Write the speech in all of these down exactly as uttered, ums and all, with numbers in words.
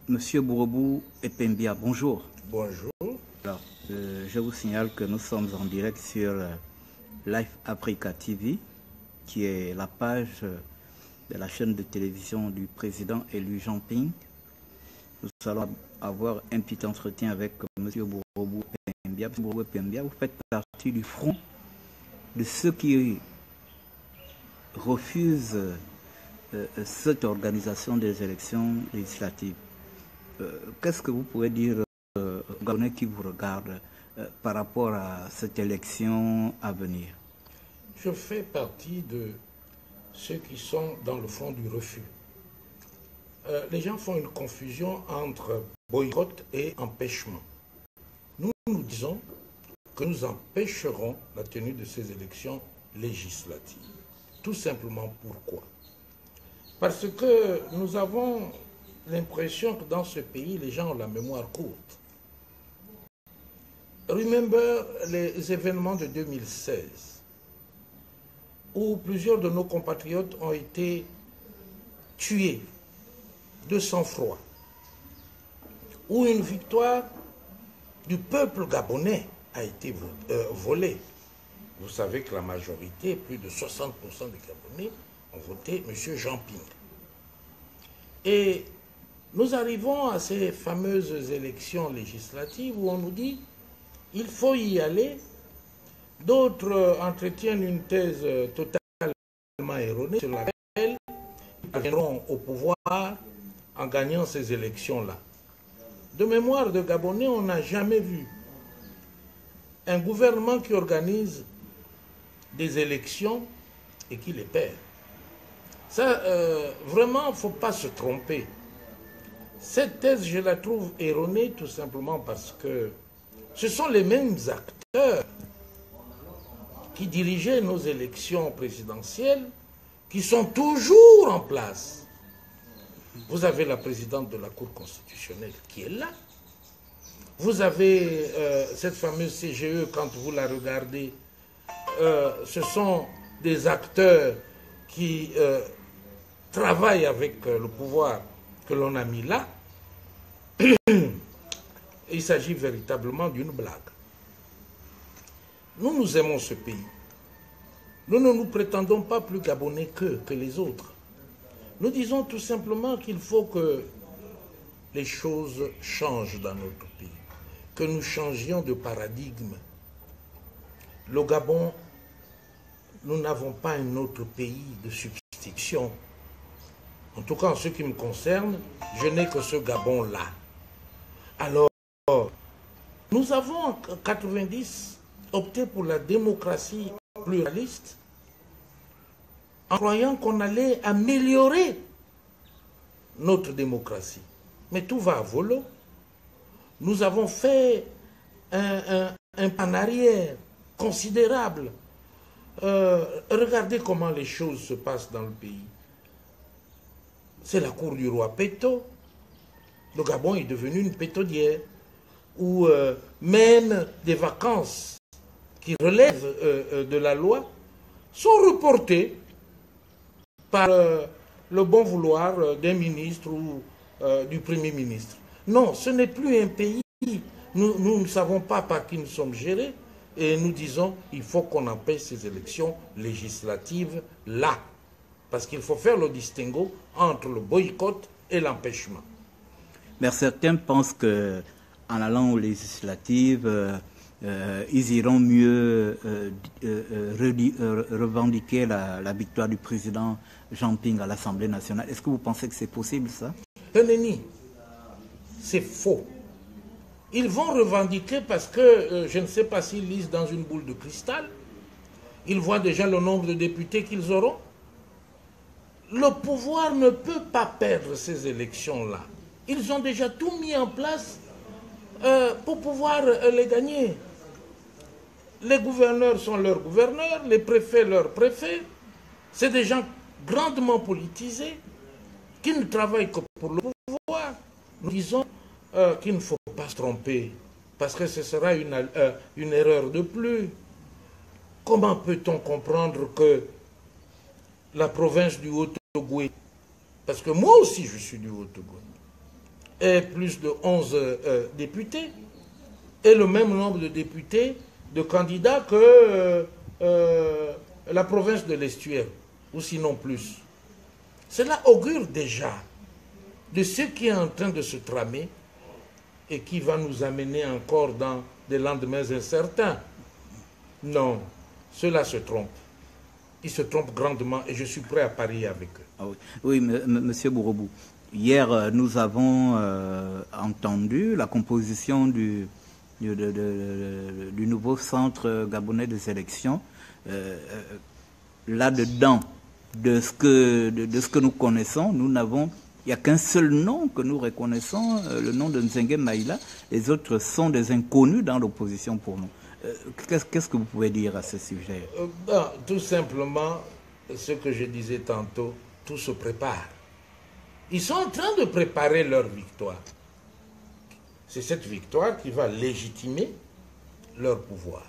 Monsieur Bouroubou Epembia, bonjour. Bonjour. Alors, euh, je vous signale que nous sommes en direct sur euh, Life Africa T V, qui est la page euh, de la chaîne de télévision du président élu Jean Ping. Nous allons avoir un petit entretien avec euh, Monsieur Bouroubou Epembia. Monsieur Bouroubou Epembia, vous faites partie du front de ceux qui refusent euh, euh, cette organisation des élections législatives. Euh, Qu'est-ce que vous pouvez dire euh, aux Gabonais qui vous regardent euh, par rapport à cette élection à venir? Je fais partie de ceux qui sont dans le front du refus. Euh, les gens font une confusion entre boycott et empêchement. Nous nous disons que nous empêcherons la tenue de ces élections législatives. Tout simplement pourquoi? Parce que nous avons l'impression que dans ce pays, les gens ont la mémoire courte. Remember les événements de deux mille seize, où plusieurs de nos compatriotes ont été tués de sang-froid, où une victoire du peuple gabonais a été euh, volée. Vous savez que la majorité, plus de soixante pour cent des Gabonais, ont voté M. Jean Ping. Et nous arrivons à ces fameuses élections législatives où on nous dit il faut y aller. D'autres entretiennent une thèse totalement erronée sur laquelle ils viendront au pouvoir en gagnant ces élections-là. De mémoire de Gabonais, on n'a jamais vu un gouvernement qui organise des élections et qui les perd. Ça, euh, vraiment, il ne faut pas se tromper. Cette thèse, je la trouve erronée tout simplement parce que ce sont les mêmes acteurs qui dirigeaient nos élections présidentielles qui sont toujours en place. Vous avez la présidente de la Cour constitutionnelle qui est là. Vous avez euh, cette fameuse C G E, quand vous la regardez, euh, ce sont des acteurs qui euh, travaillent avec euh, le pouvoir que l'on a mis là. Il s'agit véritablement d'une blague. Nous, nous aimons ce pays. Nous ne nous prétendons pas plus gabonais qu'eux, que les autres. Nous disons tout simplement qu'il faut que les choses changent dans notre pays, que nous changions de paradigme. Le Gabon, nous n'avons pas un autre pays de substitution. En tout cas, en ce qui me concerne, je n'ai que ce Gabon-là. Alors, nous avons en quatre-vingt-dix opté pour la démocratie pluraliste en croyant qu'on allait améliorer notre démocratie. Mais tout va à volo. Nous avons fait un, un, un pas en arrière considérable. Euh, regardez comment les choses se passent dans le pays. C'est la cour du roi Péto. Le Gabon est devenu une pétodière, où euh, même des vacances qui relèvent euh, euh, de la loi sont reportées par euh, le bon vouloir euh, d'un ministre ou euh, du Premier ministre. Non, ce n'est plus un pays. Nous, nous ne savons pas par qui nous sommes gérés et nous disons qu'il faut qu'on empêche ces élections législatives là. Parce qu'il faut faire le distinguo entre le boycott et l'empêchement. Mais certains pensent qu'en allant aux législatives, euh, euh, ils iront mieux euh, euh, euh, revendiquer la, la victoire du président Jean Ping à l'Assemblée nationale. Est-ce que vous pensez que c'est possible, ça? Nenni, c'est faux. Ils vont revendiquer parce que, euh, je ne sais pas s'ils lisent dans une boule de cristal, ils voient déjà le nombre de députés qu'ils auront. Le pouvoir ne peut pas perdre ces élections-là. Ils ont déjà tout mis en place euh, pour pouvoir euh, les gagner. Les gouverneurs sont leurs gouverneurs, les préfets leurs préfets. C'est des gens grandement politisés qui ne travaillent que pour le pouvoir. Nous disons euh, qu'il ne faut pas se tromper parce que ce sera une, euh, une erreur de plus. Comment peut-on comprendre que la province du Haut-Ogooué, parce que moi aussi je suis du Haut-Ogooué, ait plus de onze euh, députés, et le même nombre de députés, de candidats que euh, euh, la province de l'Estuaire, ou sinon plus. Cela augure déjà de ce qui est en train de se tramer et qui va nous amener encore dans des lendemains incertains. Non, ceux-là se trompent. Ils se trompent grandement et je suis prêt à parier avec eux. Ah oui, oui M. Bouroubou. Hier, nous avons euh, entendu la composition du, du, de, de, de, du nouveau centre gabonais des élections. Euh, Là-dedans, de ce que, de, de ce que nous connaissons, nous n'avons, il n'y a qu'un seul nom que nous reconnaissons, euh, le nom de Nzengue Maïla. Les autres sont des inconnus dans l'opposition pour nous. Euh, Qu'est-ce qu'est-ce que vous pouvez dire à ce sujet? euh, ben, Tout simplement, ce que je disais tantôt, tout se prépare. Ils sont en train de préparer leur victoire. C'est cette victoire qui va légitimer leur pouvoir.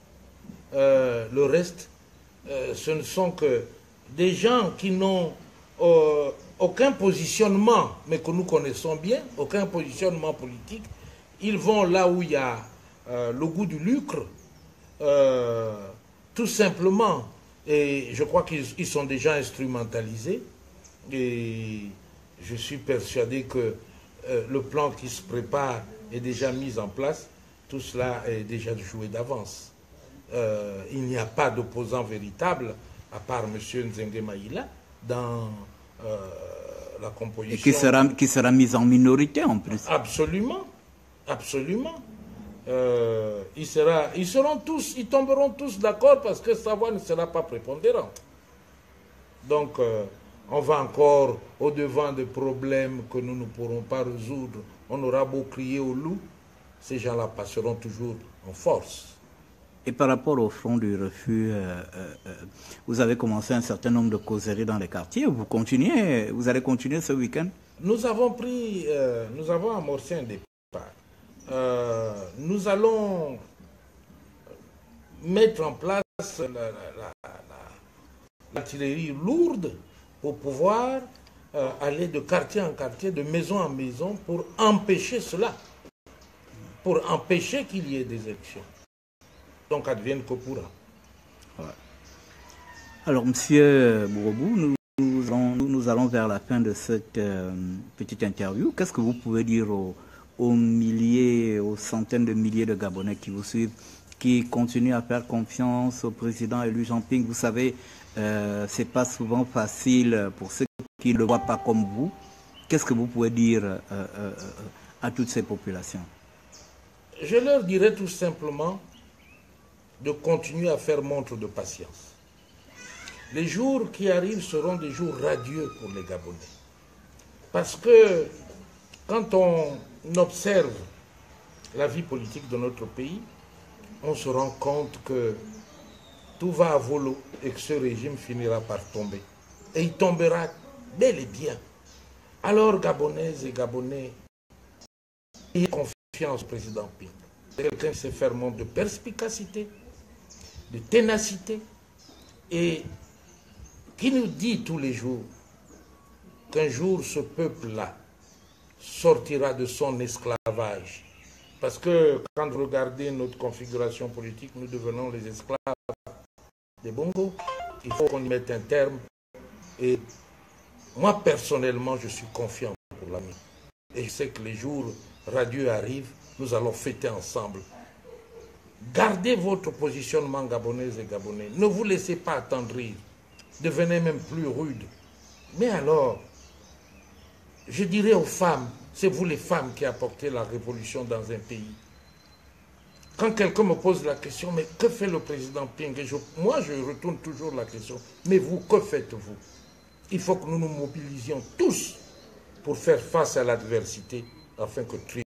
Euh, le reste, euh, ce ne sont que des gens qui n'ont euh, aucun positionnement, mais que nous connaissons bien, aucun positionnement politique. Ils vont là où il y a euh, le goût du lucre, euh, tout simplement. Et je crois qu'ils sont déjà instrumentalisés. Et je suis persuadé que euh, le plan qui se prépare est déjà mis en place. Tout cela est déjà joué d'avance. Euh, il n'y a pas d'opposant véritable, à part M. Nzengue Maïla, dans euh, la composition. Et qui sera, qui sera mise en minorité en plus. Absolument, absolument. Euh, il sera, ils, seront tous, ils tomberont tous d'accord parce que sa voix ne sera pas prépondérante. Donc, euh, on va encore au-devant des problèmes que nous ne pourrons pas résoudre. On aura beau crier au loup, ces gens-là passeront toujours en force. Et par rapport au front du refus, euh, euh, vous avez commencé un certain nombre de causeries dans les quartiers. Vous continuez, vous allez continuer ce week-end? Nous avons pris, euh, nous avons amorcé un départ. Euh, nous allons mettre en place l'artillerie la, la, la, lourde pour pouvoir euh, aller de quartier en quartier, de maison en maison, pour empêcher cela, pour empêcher qu'il y ait des élections. Donc, advienne que pourra. Ouais. Alors, Monsieur Bouroubou, nous, nous, allons, nous allons vers la fin de cette euh, petite interview. Qu'est-ce que vous pouvez dire aux, aux milliers, aux centaines de milliers de Gabonais qui vous suivent, qui continuent à faire confiance au président élu Jean-Ping? Vous savez, euh, c'est pas souvent facile pour ceux qui ne le voient pas comme vous. Qu'est-ce que vous pouvez dire euh, euh, à toutes ces populations? Je leur dirais tout simplement de continuer à faire montre de patience. Les jours qui arrivent seront des jours radieux pour les Gabonais. Parce que quand on observe la vie politique de notre pays, on se rend compte que tout va à volo et que ce régime finira par tomber. Et il tombera bel et bien. Alors, Gabonaises et Gabonais, ayez confiance au président Ping. C'est quelqu'un qui sait faire montre de perspicacité, de ténacité, et qui nous dit tous les jours qu'un jour ce peuple-là sortira de son esclavage. Parce que quand vous regardez notre configuration politique, nous devenons les esclaves des bongos. Il faut qu'on y mette un terme. Et moi, personnellement, je suis confiant pour l'avenir. Et je sais que les jours radieux arrivent, nous allons fêter ensemble. Gardez votre positionnement, Gabonaises et Gabonais. Ne vous laissez pas attendrir. Devenez même plus rude. Mais alors, je dirais aux femmes, c'est vous les femmes qui apportez la révolution dans un pays. Quand quelqu'un me pose la question, mais que fait le président Ping? je, Moi, je retourne toujours la question, mais vous, que faites-vous? Il faut que nous nous mobilisions tous pour faire face à l'adversité afin que